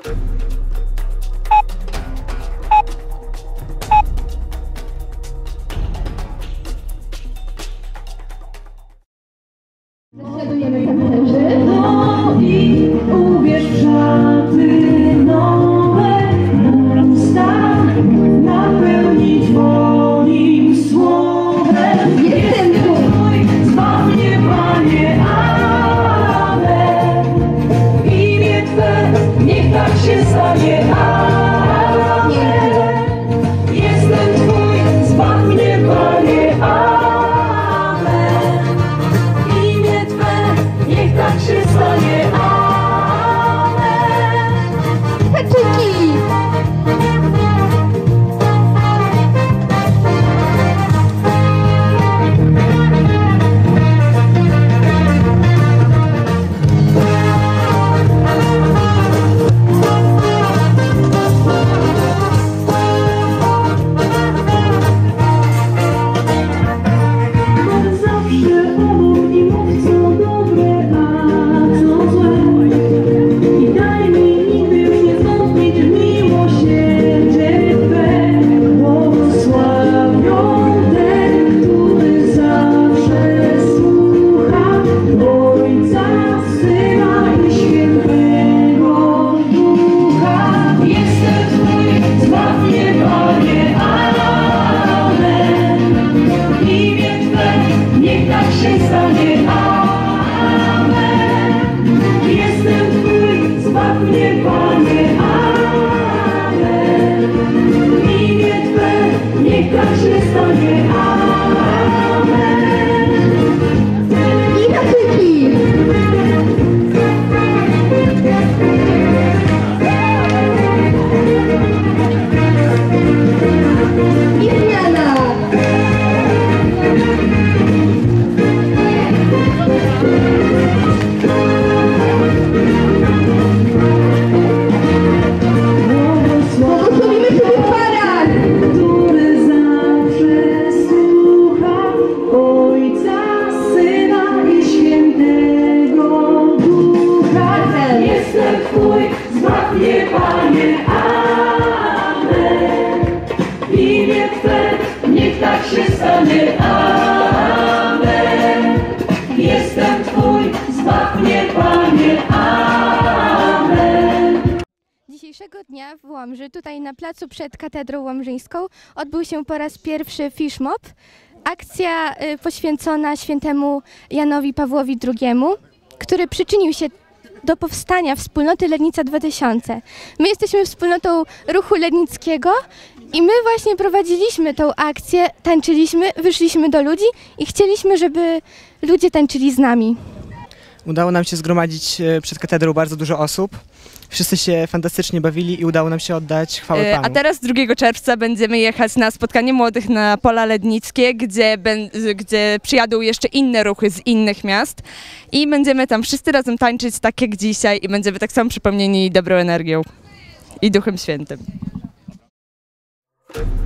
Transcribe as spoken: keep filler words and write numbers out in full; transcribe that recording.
Naśladujemy tancerzy. No i ubierz w szaty nowe, usta napełnić Twoim słowem. Jestem Twój, zbaw mnie, Panie, amen. W imię Twe, niech tak się stanie, amen. Jestem Twój, zbaw mnie, Panie, amen. Niech tak się stanie, amen. Haczyki! Dzisiejszego dnia w Łomży, tutaj na placu przed Katedrą Łomżyńską, odbył się po raz pierwszy Fish Mob. Akcja y, poświęcona świętemu Janowi Pawłowi drugiemu, który przyczynił się do powstania wspólnoty Lednica dwa tysiące. My jesteśmy wspólnotą ruchu lednickiego i my właśnie prowadziliśmy tą akcję, tańczyliśmy, wyszliśmy do ludzi i chcieliśmy, żeby ludzie tańczyli z nami. Udało nam się zgromadzić przed katedrą bardzo dużo osób. Wszyscy się fantastycznie bawili i udało nam się oddać chwałę Panu. A teraz drugiego czerwca będziemy jechać na spotkanie młodych na Pola Lednickie, gdzie, gdzie przyjadą jeszcze inne ruchy z innych miast i będziemy tam wszyscy razem tańczyć tak jak dzisiaj i będziemy tak samo przypomnieni dobrą energią i Duchem Świętym.